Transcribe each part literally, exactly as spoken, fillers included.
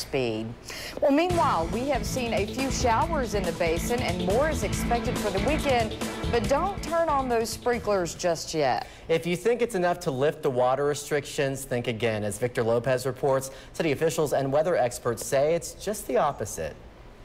speed. Well, meanwhile, we have seen a few showers in the basin and more is expected for the weekend, but don't turn on those sprinklers just yet. If you think it's enough to lift the water restrictions, think again. As Victor Lopez reports, city officials and weather experts say it's just the opposite.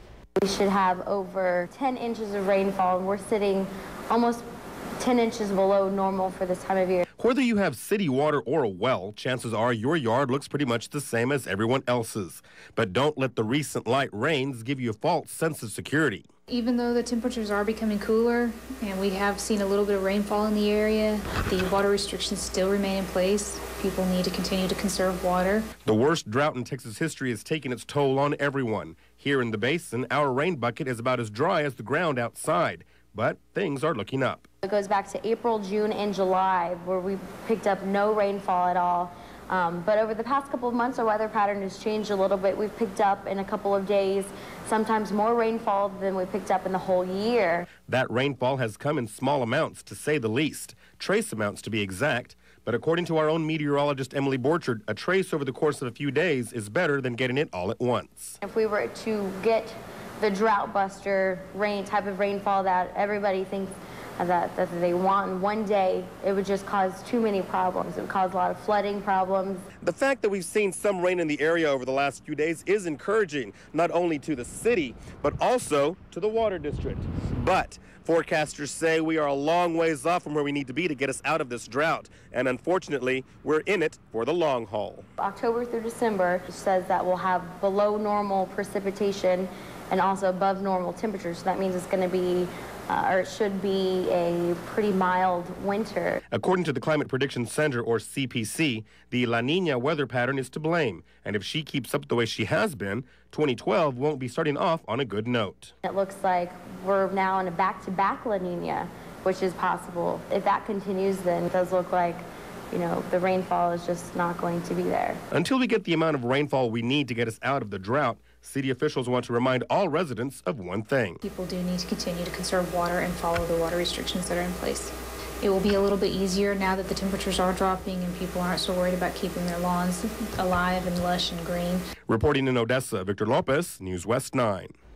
We should have over ten inches of rainfall, and we're sitting almost ten inches below normal for this time of year. Whether you have city water or a well, chances are your yard looks pretty much the same as everyone else's. But don't let the recent light rains give you a false sense of security. Even though the temperatures are becoming cooler and we have seen a little bit of rainfall in the area, the water restrictions still remain in place. People need to continue to conserve water. The worst drought in Texas history is taking its toll on everyone. Here in the basin, our rain bucket is about as dry as the ground outside, but things are looking up. It goes back to April, June, and July, where we picked up no rainfall at all. Um, but over the past couple of months, our weather pattern has changed a little bit. We've picked up in a couple of days, sometimes more rainfall than we picked up in the whole year. That rainfall has come in small amounts, to say the least, trace amounts to be exact. But according to our own meteorologist, Emily Borchard, a trace over the course of a few days is better than getting it all at once. If we were to get the drought buster rain type of rainfall that everybody thinks that, that they want in one day, it would just cause too many problems. It would cause a lot of flooding problems. The fact that we've seen some rain in the area over the last few days is encouraging, not only to the city, but also to the water district. But forecasters say we are a long ways off from where we need to be to get us out of this drought. And unfortunately, we're in it for the long haul. October through December says that we'll have below normal precipitation and also above normal temperatures. So that means it's going to be, uh, or it should be, a pretty mild winter. According to the Climate Prediction Center, or C P C, the La Nina weather pattern is to blame. And if she keeps up the way she has been, twenty twelve won't be starting off on a good note. It looks like we're now in a back-to-back La Nina, which is possible. If that continues, then it does look like, you know, the rainfall is just not going to be there. Until we get the amount of rainfall we need to get us out of the drought, city officials want to remind all residents of one thing. People do need to continue to conserve water and follow the water restrictions that are in place. It will be a little bit easier now that the temperatures are dropping and people aren't so worried about keeping their lawns alive and lush and green. Reporting in Odessa, Victor Lopez, News West nine.